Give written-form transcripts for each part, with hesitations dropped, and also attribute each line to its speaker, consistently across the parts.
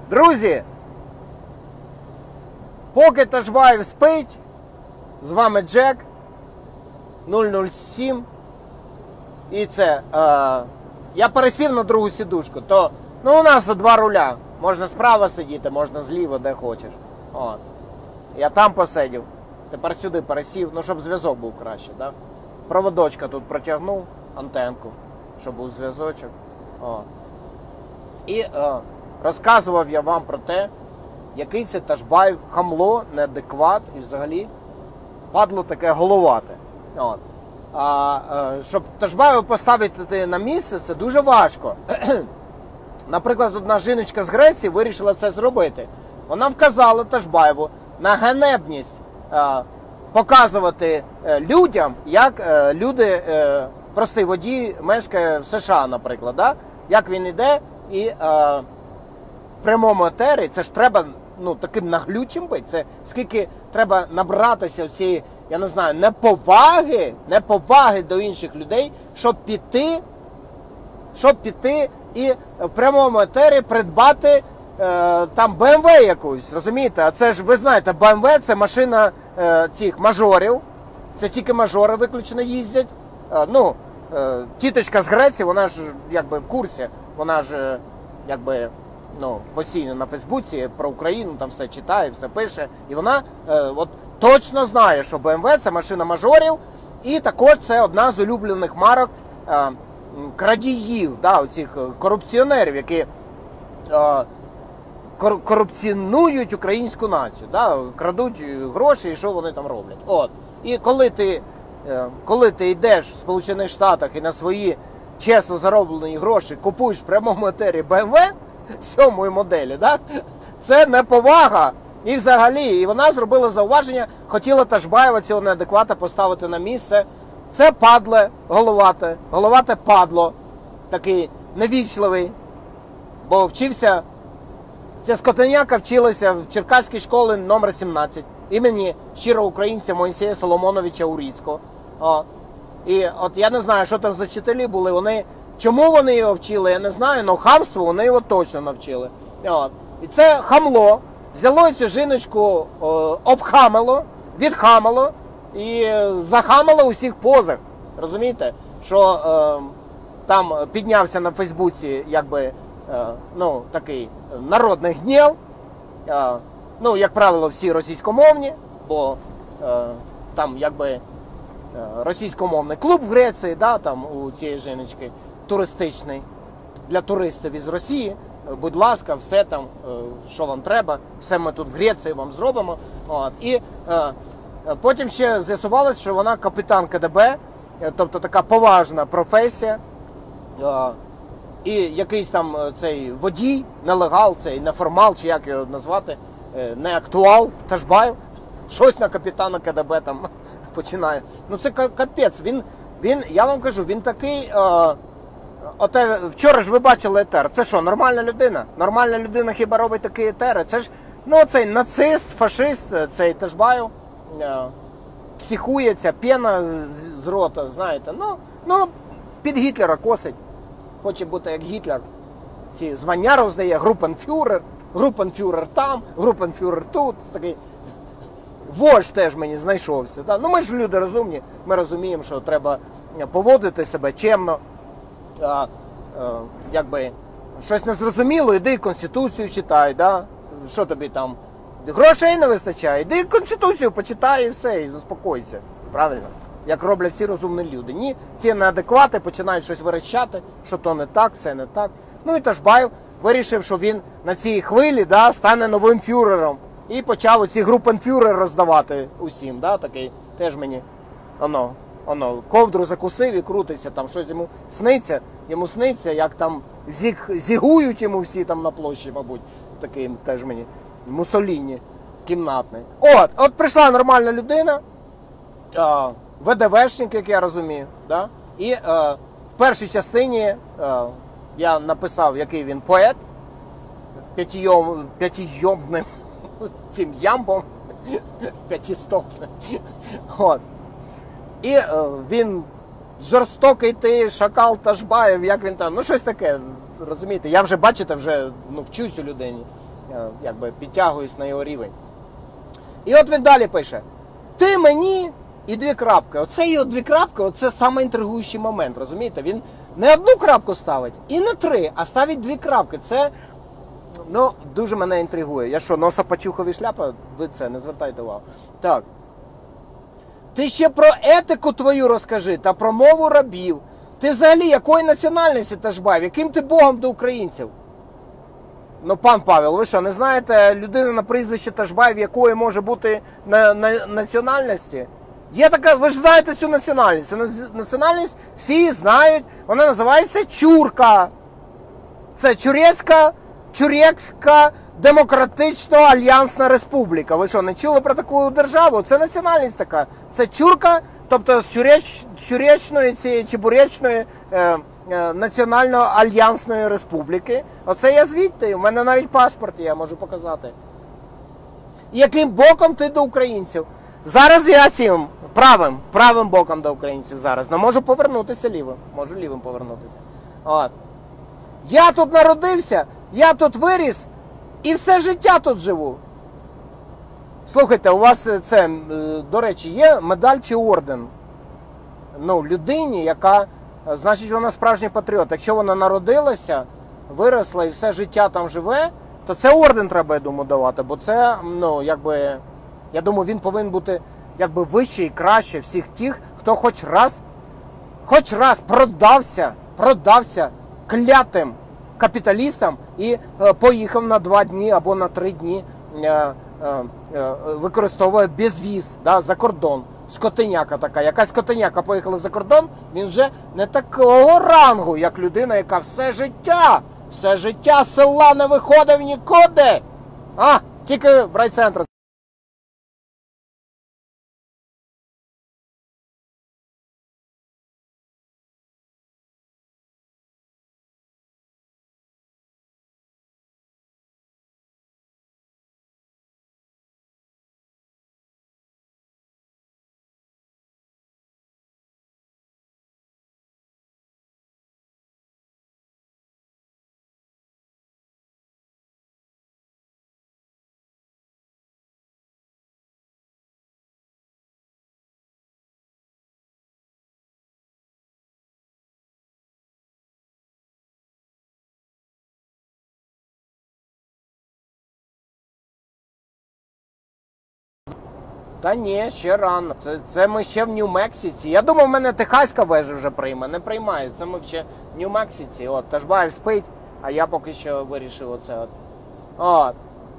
Speaker 1: Друзі, поки Ташбаєв спить, з вами Джек 007. І це, я пересів на другу сідушку, то, у нас два руля. Можна справа сидіти, можна зліва, де хочеш. О. Я там посидів, тепер сюди пересів, щоб зв'язок був краще, да? Проводочка тут протягнув, антенку, щоб був зв'язочок. О. І розказував я вам про те, який це Ташбаєв хамло, неадекват і взагалі падло таке головате. От. Щоб Ташбаєва поставити на місце, це дуже важко. Наприклад, одна жіночка з Греції вирішила це зробити. Вона вказала Ташбаєву на ганебність показувати людям, як люди, простий водій мешкає в США, наприклад, да? Як він іде і в прямому етері, це ж треба таким наглючим бути, це скільки треба набратися цієї, я не знаю, неповаги до інших людей, щоб піти і в прямому етері придбати там BMW якусь, розумієте? А це ж, ви знаєте, BMW це машина цих мажорів, це тільки мажори виключно їздять. Тіточка з Греції, вона ж якби в курсі, вона ж якби постійно на Фейсбуці про Україну там все читає, все пише, і вона от точно знає, що BMW це машина мажорів, і також це одна з улюблених марок крадіїв, да, оцих корупціонерів, які корупціонують українську націю, да, крадуть гроші і що вони там роблять. От. І коли ти йдеш в Сполучених Штатах і на свої чесно зароблені гроші купуєш в прямому етері BMW 7-ї моделі, да, це неповага. І взагалі, і вона зробила зауваження, хотіла Ташбаєва цього неадеквата поставити на місце. Це падле, головате падло, такий невічливий, бо вчився, ця скотиняка вчилася в Черкаській школі номер 17 імені щирого українця Мойсея Соломоновича Урицького. І от я не знаю, що там за вчителі були, чому вони його вчили, я не знаю, але хамству вони його точно навчили. От. І це хамло взяло цю жіночку, обхамило, відхамило і захамило у всіх позах. Розумієте? Що там піднявся на Фейсбуці якби, такий народний гнів. Як правило, всі російськомовні, бо там якби російськомовний клуб в Греції, да, там у цієї жіночки туристичний, для туристів із Росії. Будь ласка, все там, що вам треба, все ми тут в Греції вам зробимо. От. І потім ще з'ясувалось, що вона капітан КДБ, тобто така поважна професія. І якийсь там цей водій, нелегал, цей неформал, чи як його назвати, не актуал, Ташбаєв, щось на капітана КДБ там починає. Це капець, він, я вам кажу, він такий... Вчора ж ви бачили етер. Це що, нормальна людина? Нормальна людина хіба робить такі етери? Це ж, цей нацист, фашист, цей Ташбаєв, психує, ця пена з рота, знаєте. Під Гітлера косить. Хоче бути як Гітлер. Ці звання роздає, групенфюрер там, групенфюрер тут. Такий вождь теж мені знайшовся. Да? Ми ж люди розумні, ми розуміємо, що треба поводити себе чемно. Якби щось незрозуміло, іди Конституцію читай, да? Що тобі там, грошей не вистачає, іди Конституцію почитай і все, і заспокойся, правильно? Як роблять всі розумні люди. Ні, ці неадеквати починають щось верещати, що то не так, все не так. І Ташбаєв вирішив, що він на цій хвилі, да, стане новим фюрером. І почав оці групенфюрер роздавати усім, да, такий, теж мені, ковдру закусив і крутиться, там щось йому сниться, як там зігують йому всі там на площі, мабуть, такий теж мені Муссоліні кімнатний. От прийшла нормальна людина, ВДВшник, як я розумію, да? І в першій частині я написав, який він поет, п'ятийомним цим ямбом, п'ятистопним. І він жорстокий ти, шакал Ташбаєв, як він там, щось таке, розумієте, я вже, бачите, вчусь у людині. якби підтягуюсь на його рівень. І от він далі пише: ти мені і дві крапки. Оце його дві крапки, оце саме інтригуючий момент, розумієте? Він не одну крапку ставить і не три, а ставить дві крапки. Це, ну, дуже мене інтригує. Я що, носа почухові шляпа? Ви це, не звертайте увагу. Так. Ти ще про етику твою розкажи та про мову рабів. Ти взагалі якої національності, Ташбаєв? Яким ти богом до українців? Ну, пан Павел, ви що, не знаєте людину на прізвище Ташбаєв, якої може бути національності? Є така, ви ж знаєте цю національність. Це національність всі знають, вона називається Чурка. Це Чурекська Демократично-Альянсна Республіка. Ви що, не чули про таку державу? Це національність така. Це Чурка, тобто з Чуречної цієї Чебуречної Національно-Альянсної Республіки. Оце я звідти, у мене навіть паспорт є, я можу показати. Яким боком ти до українців? Зараз я цим правим боком до українців зараз. Але можу повернутися лівим. Можу лівим повернутися. От. Я тут народився, я тут виріс і все життя тут живу. Слухайте, у вас це, до речі, є медаль чи орден? Ну, людині, яка, значить, вона справжній патріот. Якщо вона народилася, виросла і все життя там живе, то це орден треба, я думаю, давати. Бо це, ну, якби, я думаю, він повинен бути, якби, вище і краще всіх тих, хто хоч раз продався клятим капіталістам і поїхав на 2 дні або на 3 дні, використовує безвіз, да, за кордон. Скотиняка така. Якась скотиняка поїхала за кордон, він вже не такого рангу, як людина, яка все життя з села не виходив нікуди. Тільки в райцентр. Та ні, ще рано. Це ми ще в Нью-Мексиці. Я думав, мене Техаська вежа вже прийме. Не приймає. Це ми ще в Нью-Мексиці. От, Ташбаєв спить, а я поки що вирішив оце. От.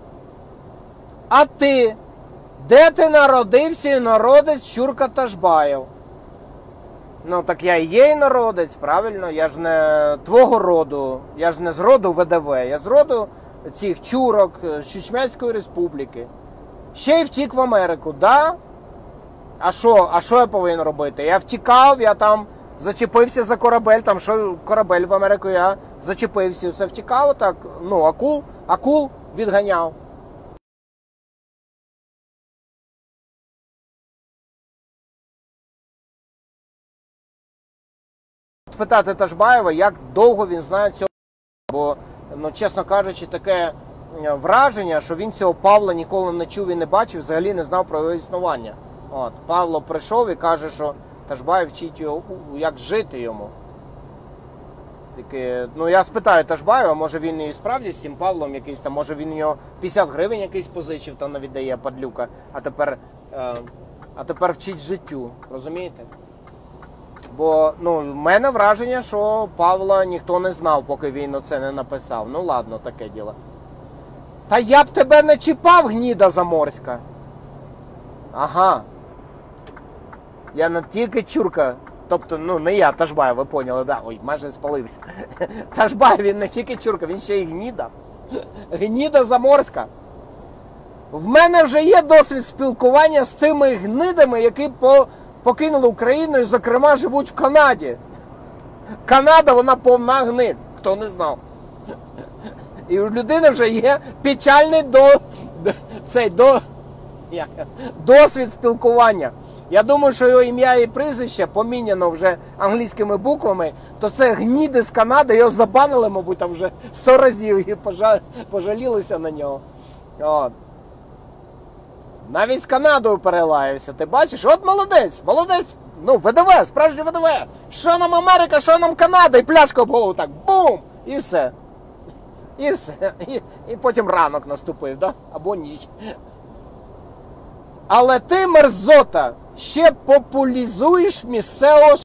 Speaker 1: А ти? Де ти народився і народець Чурка Ташбаєв? Ну, так я і є і народець, правильно? Я ж не твого роду. Я ж не з роду ВДВ. Я з роду цих чурок з Чечмецької Республіки. Ще й втік в Америку, да? А що я повинен робити? Я втікав, я там зачепився за корабель, там що корабель в Америку, я зачепився. Це втікав, так, ну, акул відганяв. Спитати Ташбаєва, як довго він знає цього, бо, ну, чесно кажучи, таке враження, що він цього Павла ніколи не чув і не бачив, взагалі не знав про його існування. От, Павло прийшов і каже, що Ташбаєв вчить його, як жити йому. Таке, ну, я спитаю Ташбаєва, може він і справді з цим Павлом якийсь там, може він його 50 гривень якийсь позичив, там віддає падлюка, а тепер вчить життю, розумієте? Бо, ну, в мене враження, що Павла ніхто не знав, поки він оце не написав. Ну, ладно, таке діло. Та я б тебе не чіпав, гніда заморська. Ага. Я не тільки Чурка, тобто, ну, не я, Ташбаєв, ви поняли, да? Ой, майже спалився. Ташбаєв, він не тільки Чурка, він ще й гніда. Гніда заморська. В мене вже є досвід спілкування з тими гнидами, які покинули Україну і, зокрема, живуть в Канаді. Канада, вона повна гнид, хто не знав. І у людини вже є печальний Досвід спілкування. Я думаю, що його ім'я і прізвище поміняно вже англійськими буквами, то це гніди з Канади, його забанили, мабуть, там вже 100 разів і пожалілися на нього. От. Навіть з Канадою перелаявся, ти бачиш? От молодець, молодець, ну ВДВ, справжній ВДВ. Що нам Америка, що нам Канада, і пляшка об голову так, бум, і все. І все. І потім ранок наступив, да? Або ніч. Але ти, мерзота, ще популізуєш місцевого